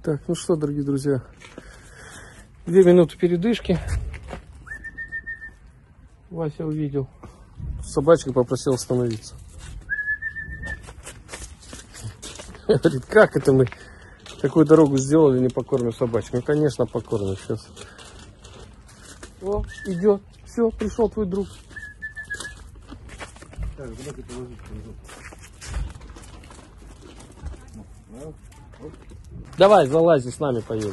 Так, ну что, дорогие друзья, 2 минуты передышки. Вася увидел. Собачка попросил остановиться. Говорит, как это мы такую дорогу сделали, не покормим собачку? Ну, конечно, покормим сейчас. О, идет. Все, пришел твой друг. Так, куда ты положишь? Давай, залази, с нами поедешь.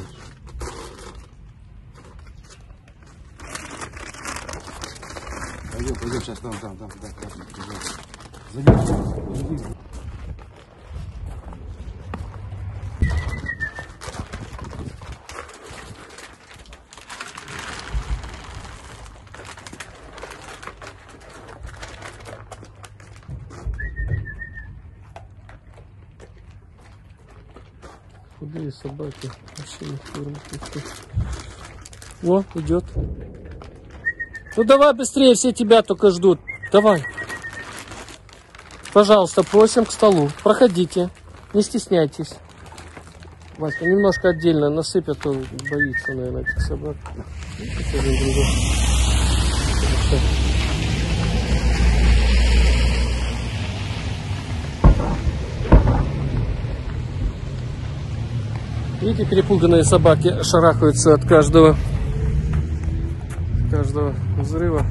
Пойдем, сейчас там. Зайдем. Худые собаки. Вообще не формы. О, идет. Ну давай быстрее, все тебя только ждут. Давай. Пожалуйста, просим к столу. Проходите. Не стесняйтесь. Васька, немножко отдельно насыпь, а то боится, наверное, этих собак. Видите, перепуганные собаки шарахаются от каждого взрыва.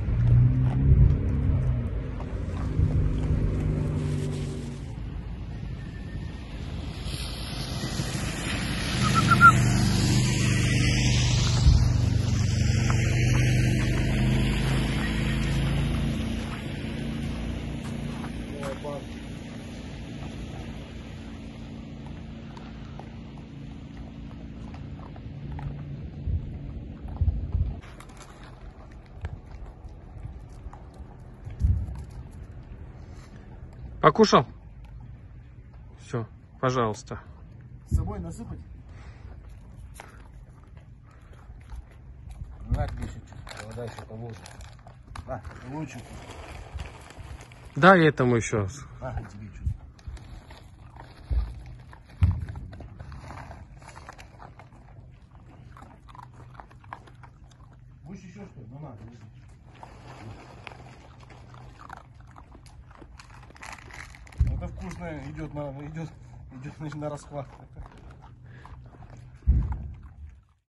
Покушал? Все, пожалуйста. С собой насыпать? На, тебе еще чуть-чуть, вода еще положит. На, лучше. Дай этому еще. На, тебе чуть. Будешь еще что ли? Ну на, держи. Это вкусное, идет на расхват.